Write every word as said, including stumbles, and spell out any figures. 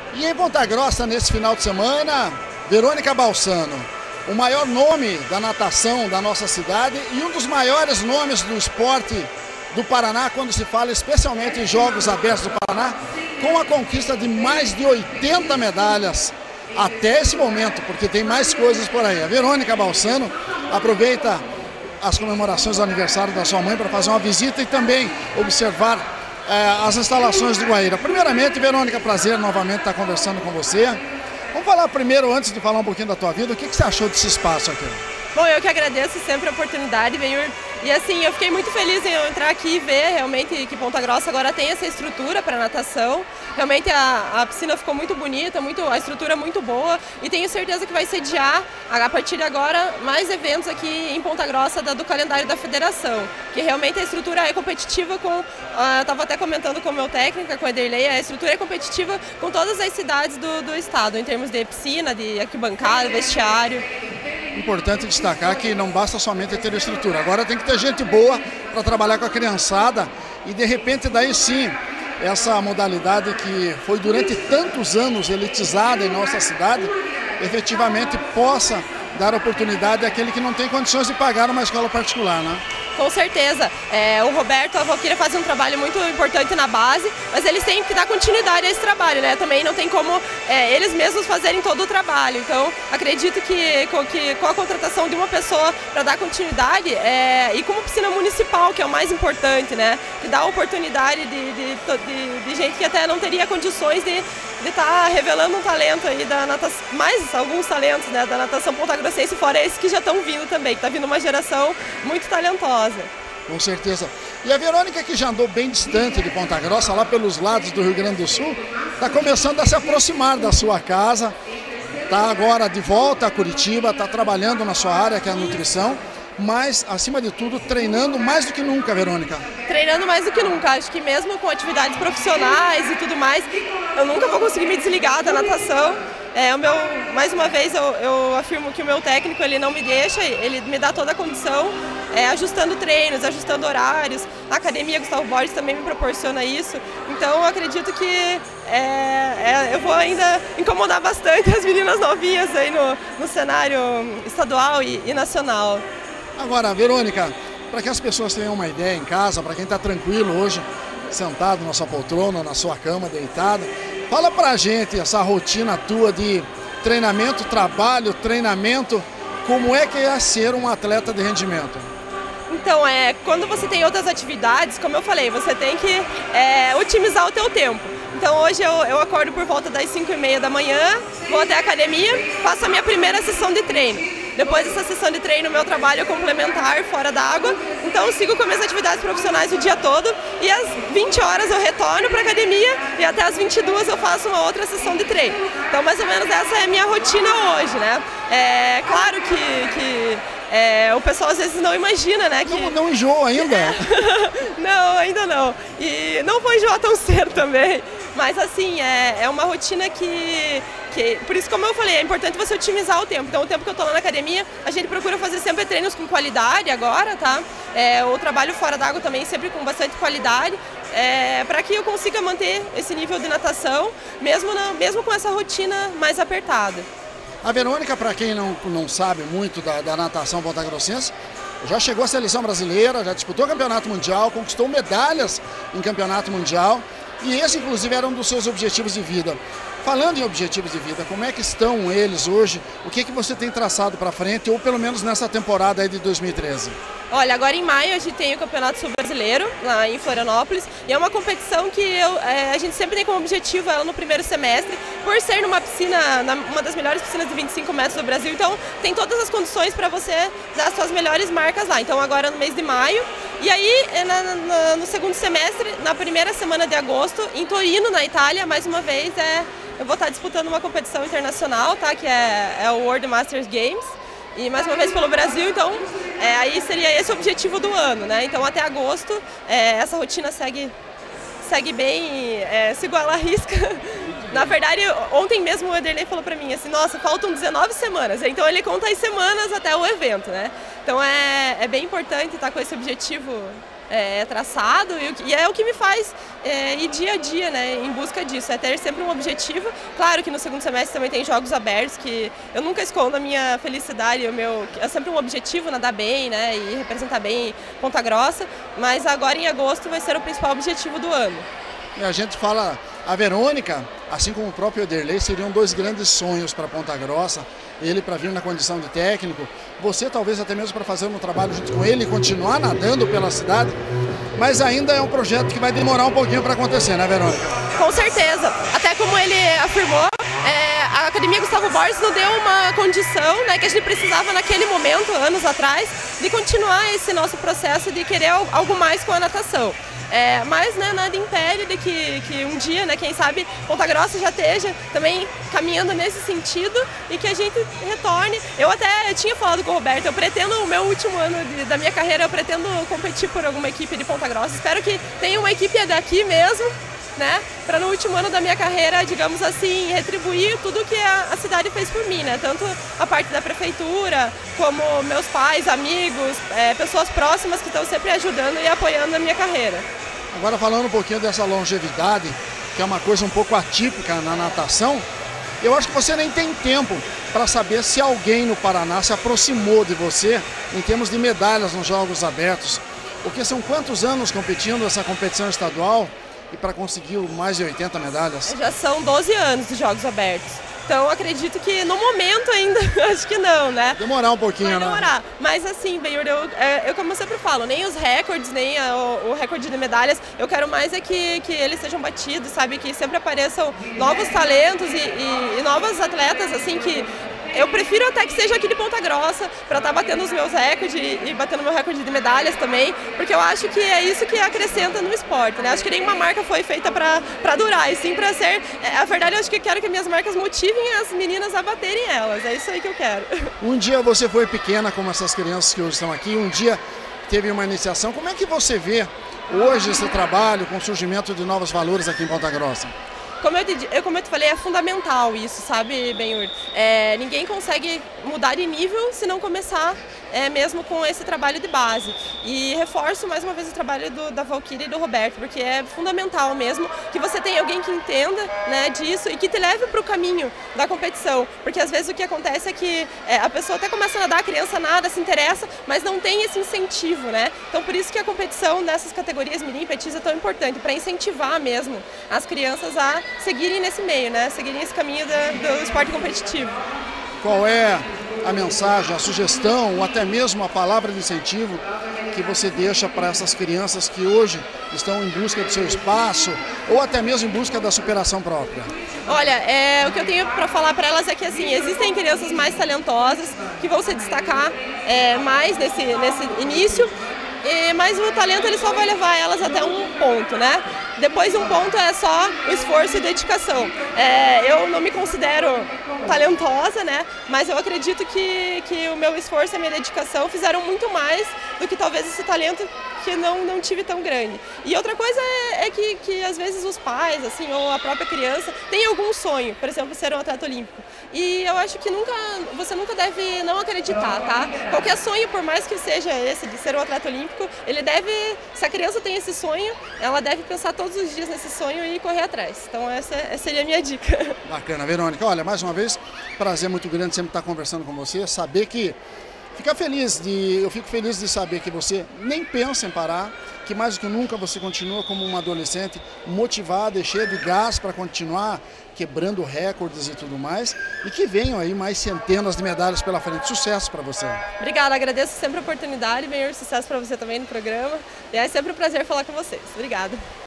E em Ponta Grossa, nesse final de semana, Verônica Balsano, o maior nome da natação da nossa cidade e um dos maiores nomes do esporte do Paraná, quando se fala especialmente em Jogos Abertos do Paraná, com a conquista de mais de oitenta medalhas até esse momento, porque tem mais coisas por aí. A Verônica Balsano aproveita as comemorações do aniversário da sua mãe para fazer uma visita e também observar eh, as instalações do Guaíra. Primeiramente, Verônica, prazer novamente estar conversando com você. Vamos falar primeiro, antes de falar um pouquinho da tua vida, o que, que você achou desse espaço aqui? Bom, eu que agradeço sempre a oportunidade, Benhur. E assim, eu fiquei muito feliz em eu entrar aqui e ver realmente que Ponta Grossa agora tem essa estrutura para natação. Realmente a, a piscina ficou muito bonita, muito, a estrutura é muito boa e tenho certeza que vai sediar, a partir de agora, mais eventos aqui em Ponta Grossa da, do calendário da federação. Que realmente a estrutura é competitiva com, uh, eu estava até comentando com o meu técnico, com o Ederlei, a estrutura é competitiva com todas as cidades do, do estado, em termos de piscina, de arquibancada, vestiário. Importante destacar que não basta somente ter estrutura, agora tem que ter gente boa para trabalhar com a criançada e de repente daí sim, essa modalidade que foi durante tantos anos elitizada em nossa cidade, efetivamente possa dar oportunidade àquele que não tem condições de pagar uma escola particular, né? Com certeza. É, o Roberto e a Valquíria fazem um trabalho muito importante na base, mas eles têm que dar continuidade a esse trabalho, né? Também não tem como é, eles mesmos fazerem todo o trabalho. Então, acredito que com, que, com a contratação de uma pessoa para dar continuidade, é, e como piscina municipal, que é o mais importante, né? Que dá a oportunidade de, de, de, de gente que até não teria condições de estar tá revelando um talento aí da natação, mais alguns talentos, né, da natação pontagrossense, fora esses que já estão vindo também, que está vindo uma geração muito talentosa. Com certeza. E a Verônica, que já andou bem distante de Ponta Grossa, lá pelos lados do Rio Grande do Sul, está começando a se aproximar da sua casa, está agora de volta a Curitiba, está trabalhando na sua área, que é a nutrição, mas, acima de tudo, treinando mais do que nunca, Verônica. Treinando mais do que nunca. Acho que mesmo com atividades profissionais e tudo mais, eu nunca vou conseguir me desligar da natação. É, o meu, mais uma vez, eu, eu afirmo que o meu técnico ele não me deixa, ele me dá toda a condição, é, ajustando treinos, ajustando horários. A Academia Gustavo Borges também me proporciona isso. Então, eu acredito que é, é, eu vou ainda incomodar bastante as meninas novinhas aí no, no cenário estadual e, e nacional. Agora, Verônica, para que as pessoas tenham uma ideia em casa, para quem está tranquilo hoje, sentado na sua poltrona, na sua cama, deitado, fala pra gente essa rotina tua de treinamento, trabalho, treinamento, como é que é ser um atleta de rendimento? Então, é, quando você tem outras atividades, como eu falei, você tem que é, otimizar o teu tempo. Então hoje eu, eu acordo por volta das cinco e meia da manhã, vou até a academia, faço a minha primeira sessão de treino. Depois dessa sessão de treino, meu trabalho é complementar fora da água, então eu sigo com as minhas atividades profissionais o dia todo e às vinte horas eu retorno para a academia e até às vinte e duas eu faço uma outra sessão de treino. Então mais ou menos essa é a minha rotina hoje, né? É claro que, que é, o pessoal às vezes não imagina, né? Que... Não, não enjoa ainda? Não, ainda não. E não vou enjoar tão cedo também. Mas assim, é, é uma rotina que, que... Por isso, como eu falei, é importante você otimizar o tempo. Então, o tempo que eu tô lá na academia, a gente procura fazer sempre treinos com qualidade agora, tá? É, o trabalho fora d'água também sempre com bastante qualidade, é, para que eu consiga manter esse nível de natação, mesmo, na, mesmo com essa rotina mais apertada. A Verônica, para quem não, não sabe muito da, da natação pontagrossense, já chegou à seleção brasileira, já disputou campeonato mundial, conquistou medalhas em campeonato mundial. E esse, inclusive, era um dos seus objetivos de vida. Falando em objetivos de vida, como é que estão eles hoje? O que, que você tem traçado para frente, ou pelo menos nessa temporada aí de dois mil e treze? Olha, agora em maio a gente tem o Campeonato Sul-Brasileiro, lá em Florianópolis, e é uma competição que eu, é, a gente sempre tem como objetivo ela no primeiro semestre, por ser numa piscina, na, uma das melhores piscinas de vinte e cinco metros do Brasil, então tem todas as condições para você dar as suas melhores marcas lá. Então agora no mês de maio, e aí na, na, no segundo semestre, na primeira semana de agosto, em Torino, na Itália, mais uma vez, é, eu vou estar disputando uma competição internacional, tá, que é, é o World Masters Games, e mais uma vez pelo Brasil, então é, aí seria esse o objetivo do ano, né? Então até agosto é, essa rotina segue, segue bem, é, sigo ela à risca. Na verdade, ontem mesmo o Ederlei falou pra mim assim, nossa, faltam dezenove semanas, então ele conta as semanas até o evento, né? Então é, é bem importante estar com esse objetivo é, traçado e, e é o que me faz é, ir dia a dia, né, em busca disso, é ter sempre um objetivo. Claro que no segundo semestre também tem jogos abertos, que eu nunca escondo a minha felicidade, o meu, é sempre um objetivo nadar bem, né, e representar bem Ponta Grossa, mas agora em agosto vai ser o principal objetivo do ano. E a gente fala, a Verônica, assim como o próprio Ederlei, seriam dois grandes sonhos para Ponta Grossa, ele para vir na condição de técnico, você talvez até mesmo para fazer um trabalho junto com ele e continuar nadando pela cidade, mas ainda é um projeto que vai demorar um pouquinho para acontecer, né, Verônica? Com certeza, até como ele afirmou, é, a Academia Gustavo Borges nos deu uma condição, né, que a gente precisava naquele momento, anos atrás, de continuar esse nosso processo de querer algo mais com a natação. É, mas né, nada impede de que, que um dia, né, quem sabe, Ponta Grossa já esteja também caminhando nesse sentido e que a gente retorne. Eu até tinha falado com o Roberto, eu pretendo, o meu último ano de, da minha carreira, eu pretendo competir por alguma equipe de Ponta Grossa. Espero que tenha uma equipe daqui mesmo, né, para no último ano da minha carreira, digamos assim, retribuir tudo que a, a cidade fez por mim, né, tanto a parte da prefeitura, como meus pais, amigos, é, pessoas próximas que estão sempre ajudando e apoiando a minha carreira. Agora falando um pouquinho dessa longevidade, que é uma coisa um pouco atípica na natação, eu acho que você nem tem tempo para saber se alguém no Paraná se aproximou de você em termos de medalhas nos Jogos Abertos, porque são quantos anos competindo essa competição estadual e para conseguir mais de oitenta medalhas? Já são doze anos dos Jogos Abertos. Então acredito que no momento ainda, acho que não, né? Demorar um pouquinho, Vai demorar. Né? Mas assim, Benhur, eu, eu como eu sempre falo, nem os recordes, nem a, o, o recorde de medalhas, eu quero mais é que, que eles sejam batidos, sabe? Que sempre apareçam novos talentos e, e, e novas atletas, assim, que eu prefiro até que seja aqui de Ponta Grossa, para estar batendo os meus recordes e batendo meu recorde de medalhas também, porque eu acho que é isso que acrescenta no esporte, né? Acho que nenhuma marca foi feita para durar, e sim para ser... É, a verdade, eu acho que eu quero que minhas marcas motivem as meninas a baterem elas, é isso aí que eu quero. Um dia você foi pequena, como essas crianças que hoje estão aqui, um dia teve uma iniciação. Como é que você vê hoje esse trabalho com o surgimento de novos valores aqui em Ponta Grossa? Como eu, te, como eu te falei, é fundamental isso, sabe, Benhur? É, ninguém consegue mudar de nível se não começar é, mesmo com esse trabalho de base. E reforço mais uma vez o trabalho do, da Valquíria e do Roberto, porque é fundamental mesmo que você tenha alguém que entenda, né, disso e que te leve para o caminho da competição. Porque às vezes o que acontece é que é, a pessoa até começa a nadar, a criança nada, se interessa, mas não tem esse incentivo, né? Então por isso que a competição nessas categorias mirim e petis é tão importante, para incentivar mesmo as crianças a seguirem nesse meio, né? Seguirem esse caminho do, do esporte competitivo. Qual é a mensagem, a sugestão ou até mesmo a palavra de incentivo que você deixa para essas crianças que hoje estão em busca do seu espaço ou até mesmo em busca da superação própria? Olha, é, o que eu tenho para falar para elas é que assim, existem crianças mais talentosas que vão se destacar é, mais nesse, nesse início, e, mas o talento ele só vai levar elas até um ponto, né? Depois de um ponto é só o esforço e dedicação. É, eu não me considero talentosa, né? Mas eu acredito que, que o meu esforço e a minha dedicação fizeram muito mais do que talvez esse talento que não, não tive tão grande. E outra coisa é, é que, que às vezes os pais, assim, ou a própria criança, tem algum sonho, por exemplo, ser um atleta olímpico. E eu acho que nunca, você nunca deve não acreditar, tá? Qualquer sonho, por mais que seja esse de ser um atleta olímpico, ele deve, se a criança tem esse sonho, ela deve pensar todos os dias nesse sonho e correr atrás. Então essa, essa seria a minha dica. Bacana, Verônica. Olha, mais uma vez, prazer muito grande sempre estar conversando com você, saber que Fica feliz de, eu fico feliz de saber que você nem pensa em parar, que mais do que nunca você continua como uma adolescente motivada e cheia de gás para continuar quebrando recordes e tudo mais, e que venham aí mais centenas de medalhas pela frente. Sucesso para você. Obrigada, agradeço sempre a oportunidade, Benhur, sucesso para você também no programa, e é sempre um prazer falar com vocês. Obrigada.